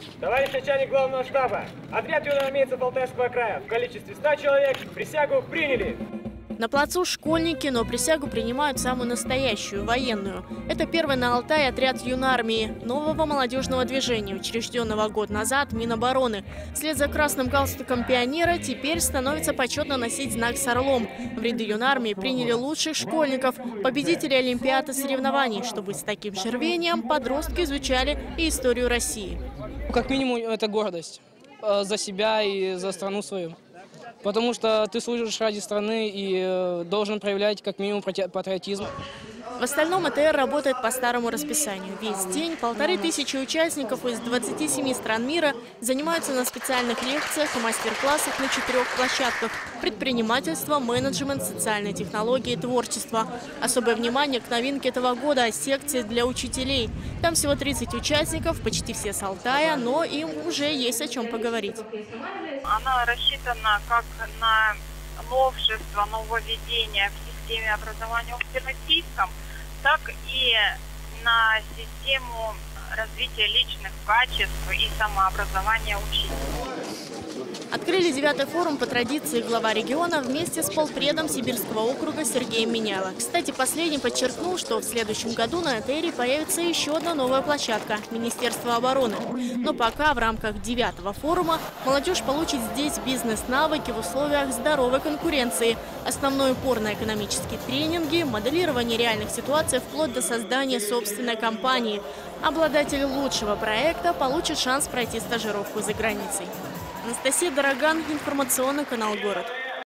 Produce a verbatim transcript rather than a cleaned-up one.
Товарищ начальник главного штаба, отряд юноармейцев Алтайского края в количестве ста человек присягу приняли. На плацу школьники, но присягу принимают самую настоящую, военную. Это первый на Алтае отряд юнармии, нового молодежного движения, учрежденного год назад Минобороны. Вслед за красным галстуком пионера теперь становится почетно носить знак с орлом. В ряды юнармии приняли лучших школьников, победителей олимпиад и соревнований, чтобы с таким же рвением подростки изучали и историю России. Как минимум, это гордость за себя и за страну свою. Потому что ты служишь ради страны и должен проявлять как минимум патриотизм. В остальном ЭТР работает по старому расписанию. Весь день полторы тысячи участников из двадцати семи стран мира занимаются на специальных лекциях и мастер-классах на четырех площадках: предпринимательство, менеджмент, социальные технологии, творчество. Особое внимание к новинке этого года – секции для учителей. Там всего тридцать участников, почти все с Алтая, но им уже есть о чем поговорить. Она рассчитана как на новшество, нововведение в системе образования в всероссийском, так и на систему развития личных качеств и самообразования учителей. Открыли девятый форум по традиции глава региона вместе с полпредом Сибирского округа Сергеем Меняло. Кстати, последний подчеркнул, что в следующем году на ЭТРе появится еще одна новая площадка – Министерство обороны. Но пока в рамках девятого форума молодежь получит здесь бизнес-навыки в условиях здоровой конкуренции. Основной упор на экономические тренинги, моделирование реальных ситуаций вплоть до создания собственной компании. Обладатель лучшего проекта получит шанс пройти стажировку за границей. Анастасия Дороган, информационный канал «Город».